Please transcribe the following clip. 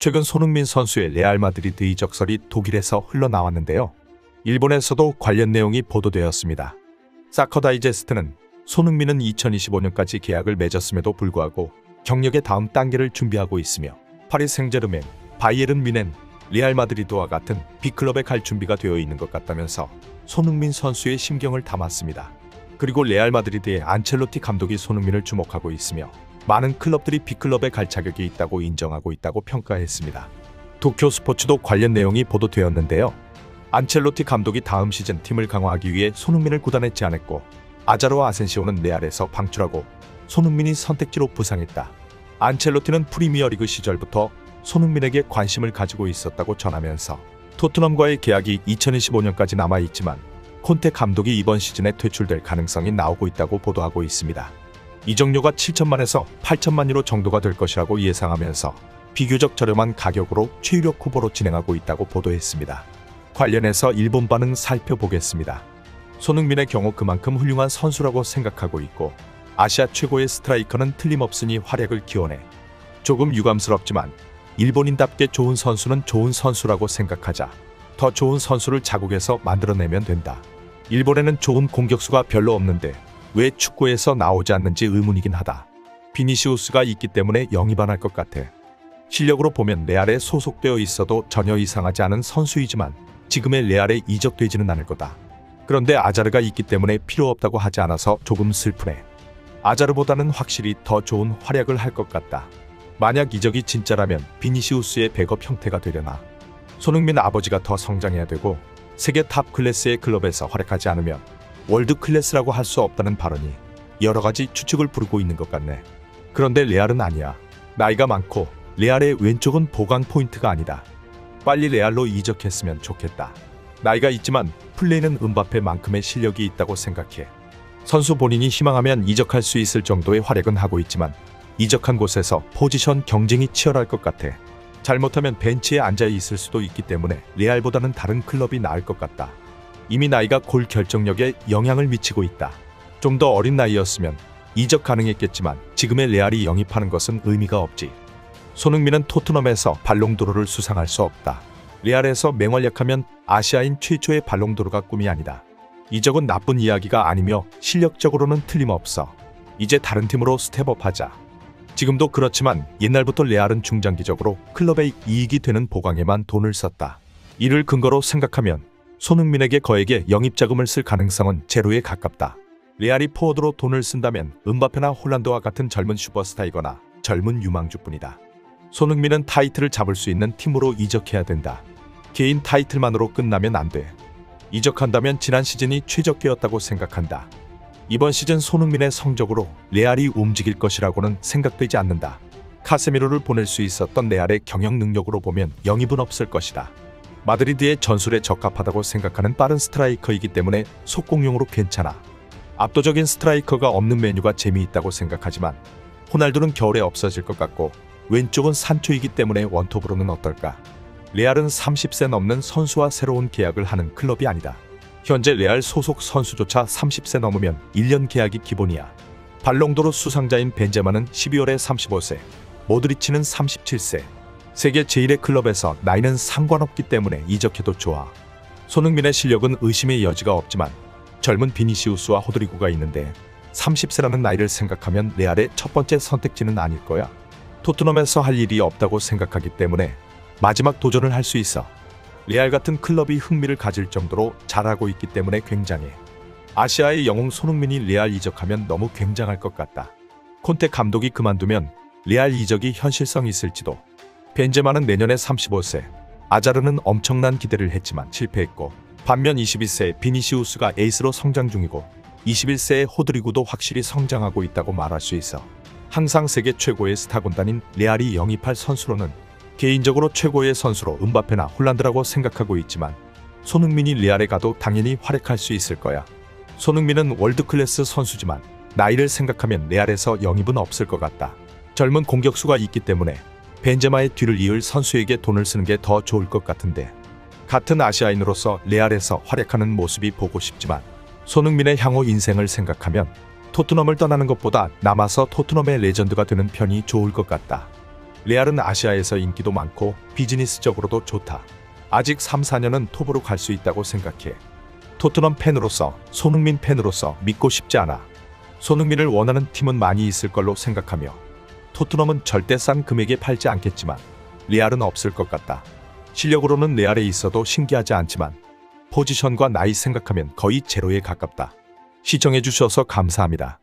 최근 손흥민 선수의 레알 마드리드 이적설이 독일에서 흘러나왔는데요. 일본에서도 관련 내용이 보도되었습니다. 사커 다이제스트는 손흥민은 2025년까지 계약을 맺었음에도 불구하고 경력의 다음 단계를 준비하고 있으며 파리 생제르맹, 바이에른 뮌헨, 레알 마드리드와 같은 빅클럽에 갈 준비가 되어 있는 것 같다면서 손흥민 선수의 심경을 담았습니다. 그리고 레알 마드리드의 안첼로티 감독이 손흥민을 주목하고 있으며 많은 클럽들이 빅클럽에 갈 자격이 있다고 인정하고 있다고 평가했습니다. 도쿄 스포츠도 관련 내용이 보도되었는데요. 안첼로티 감독이 다음 시즌 팀을 강화하기 위해 손흥민을 구단에 제안했고 아자르와 아센시오는 레알에서 방출하고 손흥민이 선택지로 부상했다. 안첼로티는 프리미어리그 시절부터 손흥민에게 관심을 가지고 있었다고 전하면서 토트넘과의 계약이 2025년까지 남아있지만 콘테 감독이 이번 시즌에 퇴출될 가능성이 나오고 있다고 보도하고 있습니다. 이적료가 7천만에서 8천만 유로 정도가 될 것이라고 예상하면서 비교적 저렴한 가격으로 최유력 후보로 진행하고 있다고 보도했습니다. 관련해서 일본 반응 살펴보겠습니다. 손흥민의 경우 그만큼 훌륭한 선수라고 생각하고 있고 아시아 최고의 스트라이커는 틀림없으니 활약을 기원해. 조금 유감스럽지만 일본인답게 좋은 선수는 좋은 선수라고 생각하자. 더 좋은 선수를 자국에서 만들어내면 된다. 일본에는 좋은 공격수가 별로 없는데 왜 축구에서 나오지 않는지 의문이긴 하다. 비니시우스가 있기 때문에 영입 안 할 것 같아. 실력으로 보면 레알에 소속되어 있어도 전혀 이상하지 않은 선수이지만 지금의 레알에 이적되지는 않을 거다. 그런데 아자르가 있기 때문에 필요 없다고 하지 않아서 조금 슬프네. 아자르보다는 확실히 더 좋은 활약을 할 것 같다. 만약 이적이 진짜라면 비니시우스의 백업 형태가 되려나. 손흥민 아버지가 더 성장해야 되고 세계 탑 클래스의 클럽에서 활약하지 않으면 월드 클래스라고 할 수 없다는 발언이 여러 가지 추측을 부르고 있는 것 같네. 그런데 레알은 아니야. 나이가 많고 레알의 왼쪽은 보강 포인트가 아니다. 빨리 레알로 이적했으면 좋겠다. 나이가 있지만 플레이는 음바페만큼의 실력이 있다고 생각해. 선수 본인이 희망하면 이적할 수 있을 정도의 활약은 하고 있지만 이적한 곳에서 포지션 경쟁이 치열할 것 같아. 잘못하면 벤치에 앉아 있을 수도 있기 때문에 레알보다는 다른 클럽이 나을 것 같다. 이미 나이가 골 결정력에 영향을 미치고 있다. 좀 더 어린 나이였으면 이적 가능했겠지만 지금의 레알이 영입하는 것은 의미가 없지. 손흥민은 토트넘에서 발롱도르를 수상할 수 없다. 레알에서 맹활약하면 아시아인 최초의 발롱도르가 꿈이 아니다. 이적은 나쁜 이야기가 아니며 실력적으로는 틀림없어. 이제 다른 팀으로 스텝업하자. 지금도 그렇지만 옛날부터 레알은 중장기적으로 클럽의 이익이 되는 보강에만 돈을 썼다. 이를 근거로 생각하면 손흥민에게 거액의 영입자금을 쓸 가능성은 제로에 가깝다. 레알이 포워드로 돈을 쓴다면 음바페나 홀란드와 같은 젊은 슈퍼스타이거나 젊은 유망주뿐이다. 손흥민은 타이틀을 잡을 수 있는 팀으로 이적해야 된다. 개인 타이틀만으로 끝나면 안 돼. 이적한다면 지난 시즌이 최적기였다고 생각한다. 이번 시즌 손흥민의 성적으로 레알이 움직일 것이라고는 생각되지 않는다. 카세미로를 보낼 수 있었던 레알의 경영 능력으로 보면 영입은 없을 것이다. 마드리드의 전술에 적합하다고 생각하는 빠른 스트라이커이기 때문에 속공용으로 괜찮아. 압도적인 스트라이커가 없는 메뉴가 재미있다고 생각하지만 호날두는 겨울에 없어질 것 같고 왼쪽은 산초이기 때문에 원톱으로는 어떨까. 레알은 30세 넘는 선수와 새로운 계약을 하는 클럽이 아니다. 현재 레알 소속 선수조차 30세 넘으면 1년 계약이 기본이야. 발롱도르 수상자인 벤제마는 12월에 35세, 모드리치는 37세. 세계 제1의 클럽에서 나이는 상관없기 때문에 이적해도 좋아. 손흥민의 실력은 의심의 여지가 없지만 젊은 비니시우스와 호드리구가 있는데 30세라는 나이를 생각하면 레알의 첫 번째 선택지는 아닐 거야. 토트넘에서 할 일이 없다고 생각하기 때문에 마지막 도전을 할 수 있어. 레알 같은 클럽이 흥미를 가질 정도로 잘하고 있기 때문에 굉장해. 아시아의 영웅 손흥민이 레알 이적하면 너무 굉장할 것 같다. 콘테 감독이 그만두면 레알 이적이 현실성이 있을지도. 벤제마는 내년에 35세, 아자르는 엄청난 기대를 했지만 실패했고 반면 22세 비니시우스가 에이스로 성장 중이고 21세의 호드리구도 확실히 성장하고 있다고 말할 수 있어. 항상 세계 최고의 스타 군단인 레알이 영입할 선수로는 개인적으로 최고의 선수로 음바페나 홀란드라고 생각하고 있지만 손흥민이 레알에 가도 당연히 활약할 수 있을 거야. 손흥민은 월드클래스 선수지만 나이를 생각하면 레알에서 영입은 없을 것 같다. 젊은 공격수가 있기 때문에 벤제마의 뒤를 이을 선수에게 돈을 쓰는 게 더 좋을 것 같은데 같은 아시아인으로서 레알에서 활약하는 모습이 보고 싶지만 손흥민의 향후 인생을 생각하면 토트넘을 떠나는 것보다 남아서 토트넘의 레전드가 되는 편이 좋을 것 같다. 레알은 아시아에서 인기도 많고 비즈니스적으로도 좋다. 아직 3, 4년은 톱으로 갈 수 있다고 생각해. 토트넘 팬으로서, 손흥민 팬으로서 믿고 싶지 않아. 손흥민을 원하는 팀은 많이 있을 걸로 생각하며 토트넘은 절대 싼 금액에 팔지 않겠지만 레알은 없을 것 같다. 실력으로는 레알에 있어도 신기하지 않지만 포지션과 나이 생각하면 거의 제로에 가깝다. 시청해주셔서 감사합니다.